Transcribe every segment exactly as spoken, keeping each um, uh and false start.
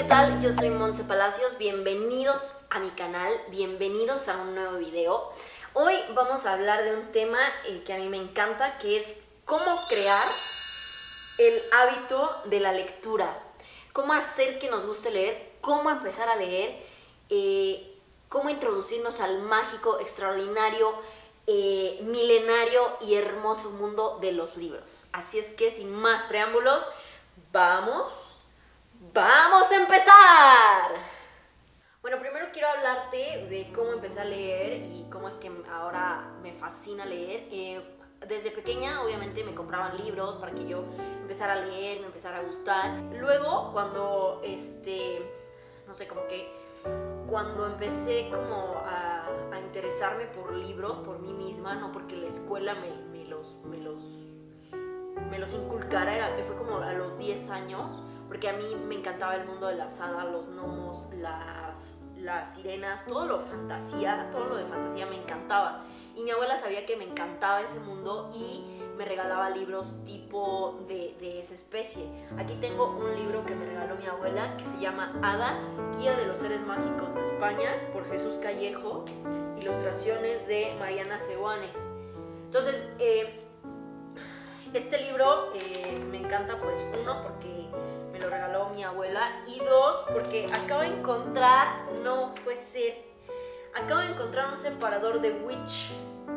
¿qué tal? Yo soy Monse Palacios, bienvenidos a mi canal, bienvenidos a un nuevo video. Hoy vamos a hablar de un tema eh, que a mí me encanta, que es cómo crear el hábito de la lectura. Cómo hacer que nos guste leer, cómo empezar a leer, eh, cómo introducirnos al mágico, extraordinario, eh, milenario y hermoso mundo de los libros. Así es que sin más preámbulos, vamos... ¡Vamos a empezar! Bueno, primero quiero hablarte de cómo empecé a leer y cómo es que ahora me fascina leer. Eh, desde pequeña, obviamente, me compraban libros para que yo empezara a leer, me empezara a gustar. Luego, cuando, este, no sé, como que, cuando empecé como a, a interesarme por libros, por mí misma, no porque la escuela me, me los, me los, me los inculcara, era, fue como a los diez años, porque a mí me encantaba el mundo de las hadas, los gnomos, las, las sirenas, todo lo fantasía, todo lo de fantasía me encantaba. Y mi abuela sabía que me encantaba ese mundo y me regalaba libros tipo de, de esa especie. Aquí tengo un libro que me regaló mi abuela que se llama Ada, Guía de los Seres Mágicos de España, por Jesús Callejo, ilustraciones de Mariana Seoane. Entonces, eh, este libro eh, me encanta, pues, uno, porque me lo regaló mi abuela, y dos, porque acabo de encontrar, no puede ser, acabo de encontrar un separador de Witch.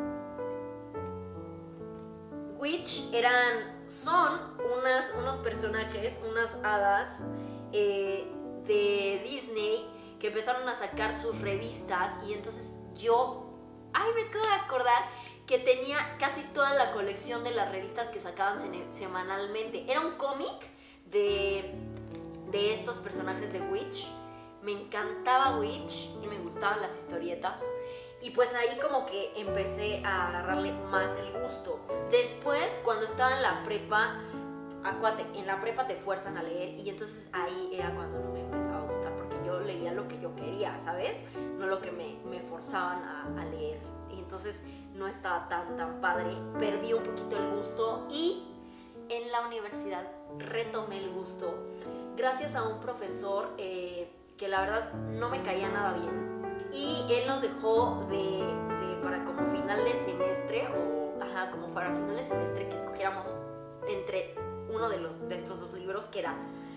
Witch eran, son unas, unos personajes, unas hadas eh, de Disney que empezaron a sacar sus revistas, y entonces yo, ay, me acabo de acordar que tenía casi toda la colección de las revistas que sacaban semanalmente. Era un cómic de, de estos personajes de Witch. Me encantaba Witch y me gustaban las historietas, y pues ahí como que empecé a agarrarle más el gusto. Después, cuando estaba en la prepa, acuate, en la prepa te fuerzan a leer, y entonces ahí era cuando no me empezaba a gustar, porque yo leía lo que yo quería, ¿sabes? No lo que me, me forzaban a, a leer, y entonces no estaba tan tan padre. Perdí un poquito el gusto, y en la universidad retomé el gusto gracias a un profesor eh, que la verdad no me caía nada bien, y él nos dejó de, de para como final de semestre, o ajá, como para final de semestre, que escogiéramos entre uno de, los, de estos dos libros, que era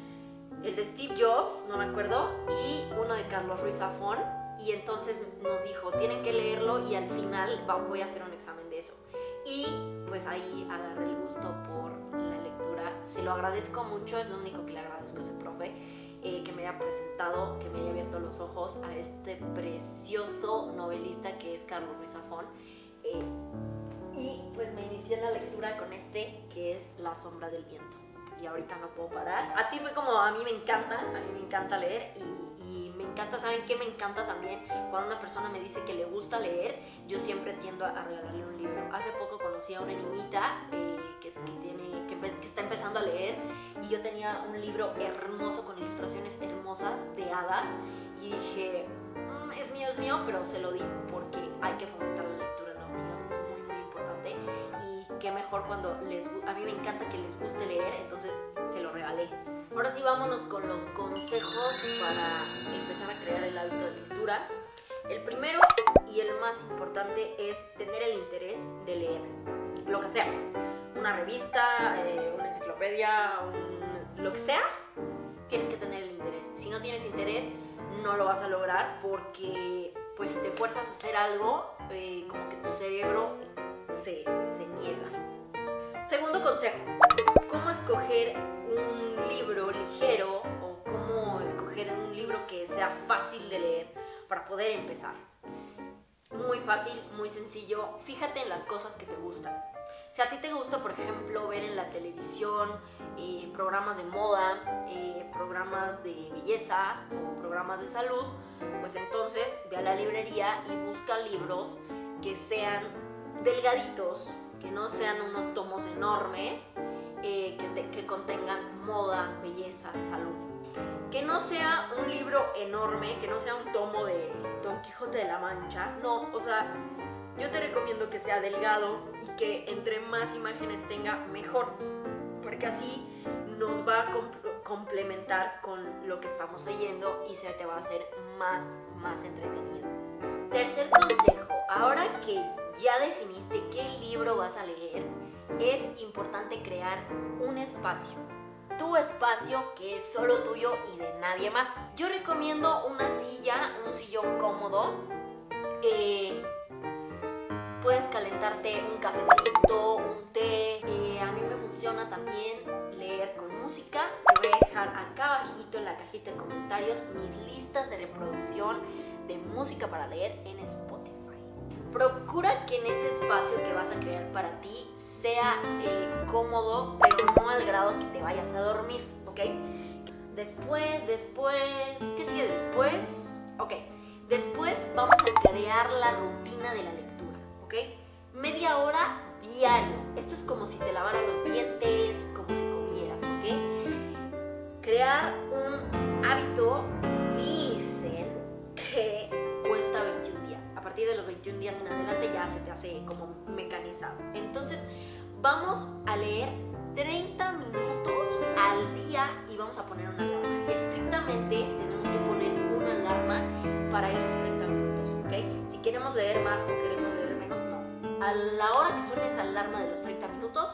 el de Steve Jobs, no me acuerdo, y uno de Carlos Ruiz Zafón. Y entonces nos dijo, tienen que leerlo, y al final voy a hacer un examen de eso. Y pues ahí agarré el gusto por la lectura. Se lo agradezco mucho, es lo único que le agradezco a ese profe, eh, que me haya presentado, que me haya abierto los ojos a este precioso novelista que es Carlos Ruiz Zafón. Eh, y pues me inicié en la lectura con este, que es La Sombra del Viento. Y ahorita no puedo parar. Así fue como a mí me encanta, a mí me encanta leer, y, y me encanta, ¿saben qué me encanta también? Cuando una persona me dice que le gusta leer, yo siempre tiendo a regalarle un libro. Hace poco conocí a una niñita eh, que, que, tiene, que, que está empezando a leer, y yo tenía un libro hermoso con ilustraciones hermosas de hadas, y dije, mmm, es mío, es mío, pero se lo di porque hay que fomentar la lectura en los niños, es muy, muy importante. Y qué mejor cuando les, a mí me encanta que les guste leer, entonces se lo regalé. Ahora sí, vámonos con los consejos para empezar a crear el hábito de lectura. El primero y el más importante es tener el interés de leer, lo que sea, una revista, eh, una enciclopedia, un, lo que sea, tienes que tener el interés. Si no tienes interés, no lo vas a lograr, porque pues si te fuerzas a hacer algo, eh, como que tu cerebro se, se niega. Segundo consejo, cómo escoger un libro ligero, o cómo escoger un libro que sea fácil de leer para poder empezar. Muy fácil, muy sencillo. Fíjate en las cosas que te gustan. Si a ti te gusta, por ejemplo, ver en la televisión eh, programas de moda, eh, programas de belleza o programas de salud, pues entonces ve a la librería y busca libros que sean delgaditos, que no sean unos tomos enormes, eh, que, te, que contengan moda, belleza, salud. Que no sea un libro enorme, que no sea un tomo de Don Quijote de la Mancha, no, o sea, yo te recomiendo que sea delgado y que entre más imágenes tenga, mejor, porque así nos va a complementar con lo que estamos leyendo y se te va a hacer más, más entretenido. Tercer consejo, ahora que ya definiste qué libro vas a leer, es importante crear un espacio. Tu espacio que es solo tuyo y de nadie más. Yo recomiendo una silla, un sillón cómodo. Eh, puedes calentarte un cafecito, un té. Eh, a mí me funciona también leer con música. Te voy a dejar acá abajito en la cajita de comentarios mis listas de reproducción de música para leer en Spotify. Procura que en este espacio que vas a crear para ti sea eh, cómodo, pero no al grado que te vayas a dormir, ¿ok? Después, después, ¿qué sigue después? Ok, después vamos a crear la rutina de la lectura, ¿ok? Media hora diario. Esto es como si te lavaras los dientes, como si comieras, ¿ok? Crear un hábito, dicen que cuesta veintiún días. A partir de los veintiún días en adelante ya se te hace como mecanizado. Entonces vamos a leer treinta minutos al día y vamos a poner una alarma. Estrictamente tenemos que poner una alarma para esos treinta minutos, ¿ok? Si queremos leer más o queremos leer menos, no. A la hora que suene esa alarma de los treinta minutos,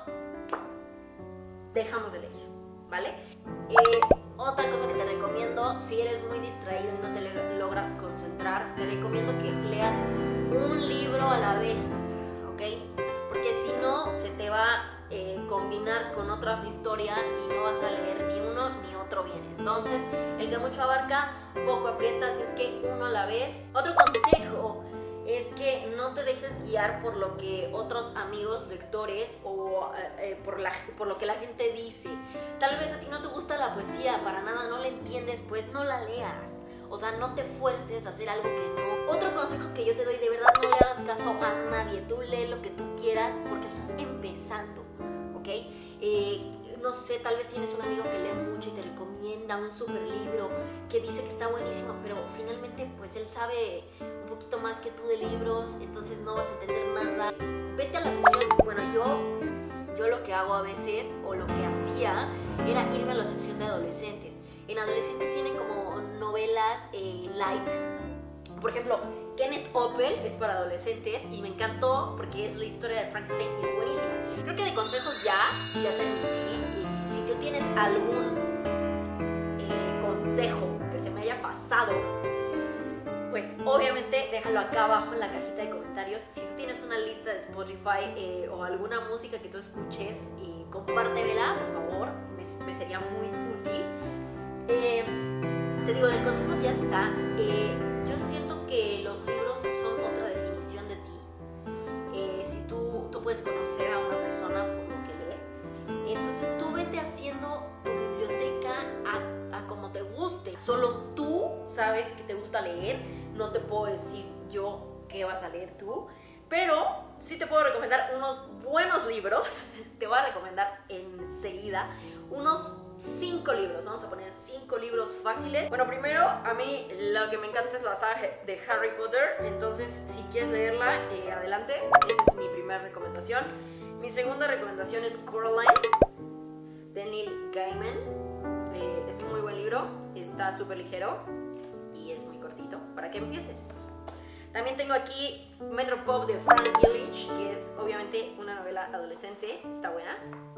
dejamos de leer, ¿vale? Eh, otra cosa que te recomiendo, si eres muy distraído y no te logras concentrar, te recomiendo que leas un libro a la vez, ¿ok? Porque si no, se te va a eh, combinar con otras historias y no vas a leer ni uno ni otro bien. Entonces, el que mucho abarca, poco aprieta, así es que uno a la vez. Otro consejo es que no te dejes guiar por lo que otros amigos lectores o eh, por, la, por lo que la gente dice. Tal vez a ti no te gusta la poesía, para nada, no la entiendes, pues no la leas. O sea, no te fuerces a hacer algo que no. Otro consejo que yo te doy, de verdad, no le hagas caso a nadie. Tú lee lo que tú quieras porque estás empezando, ¿ok? Eh, no sé, tal vez tienes un amigo que lee mucho y te recomienda un super libro que dice que está buenísimo, pero finalmente pues él sabe un poquito más que tú de libros, entonces no vas a entender nada. Vete a la sección, bueno, yo, yo lo que hago a veces, o lo que hacía, era irme a la sección de adolescentes. En adolescentes tienen como novelas eh, light. Por ejemplo, Kenneth Oppel es para adolescentes y me encantó porque es la historia de Frankenstein y es buenísima. Creo que de consejos ya, ya terminé. Eh, si tú tienes algún eh, consejo que se me haya pasado, pues obviamente déjalo acá abajo en la cajita de comentarios. Si tú tienes una lista de Spotify eh, o alguna música que tú escuches, eh, compártemela, por favor, me, me sería muy útil. Eh, te digo, de consejos ya está. Eh, yo siento que los libros son otra definición de ti. Eh, si tú, tú puedes conocer a una persona por lo que lee, entonces tú vete haciendo tu biblioteca a, a como te guste. Solo tú sabes que te gusta leer. No te puedo decir yo qué vas a leer tú, pero sí te puedo recomendar unos buenos libros. Te voy a recomendar enseguida unos cinco libros. Vamos a poner cinco libros fáciles. Bueno, primero, a mí lo que me encanta es la saga de Harry Potter. Entonces, si quieres leerla, eh, adelante. Esa es mi primera recomendación. Mi segunda recomendación es Coraline, de Neil Gaiman. Eh, es un muy buen libro. Está súper ligero y es muy cortito para que empieces. También tengo aquí Metropop de Frank Illich, que es obviamente una novela adolescente. Está buena.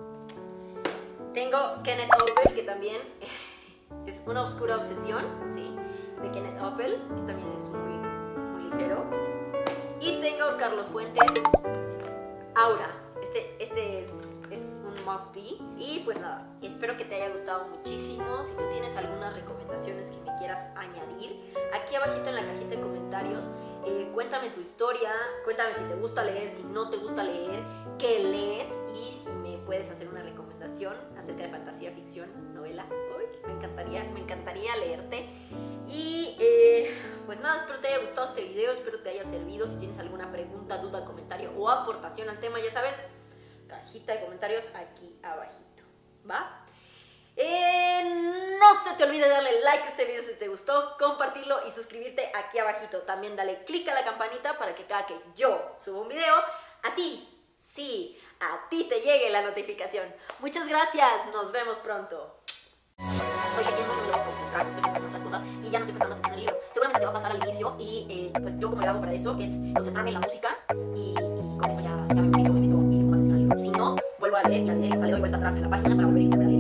Tengo Kenneth Oppel, que también es Una oscura obsesión, ¿sí? De Kenneth Oppel, que también es muy, muy ligero. Y tengo Carlos Fuentes, Aura. Este, este es, es un must be. Y pues nada, espero que te haya gustado muchísimo. Si tú tienes algunas recomendaciones que me quieras añadir, aquí abajito en la cajita de comentarios, eh, cuéntame tu historia, cuéntame si te gusta leer, si no te gusta leer, qué lees y si me puedes hacer una recomendación acerca de fantasía, ficción, novela. Uy, me encantaría, me encantaría leerte. Y eh, pues nada, espero te haya gustado este video, espero te haya servido. Si tienes alguna pregunta, duda, comentario o aportación al tema, ya sabes, cajita de comentarios aquí abajito, ¿va? Eh, no se te olvide darle like a este video si te gustó, compartirlo y suscribirte aquí abajito. También dale click a la campanita para que cada que yo suba un video, a ti, sí, a ti te llegue la notificación. Muchas gracias, nos vemos pronto. estoy leyendo, no me logro concentrar, estoy pensando en otras cosas y ya no estoy prestando atención al libro. Seguramente te va a pasar al inicio y eh, pues yo como le hago para eso es concentrarme en la música y, y con eso ya, ya me meto, me meto y le pongo atención al libro. Si no, vuelvo a leer y a leer, o sea, le doy vuelta atrás a la página para volver a ir a leer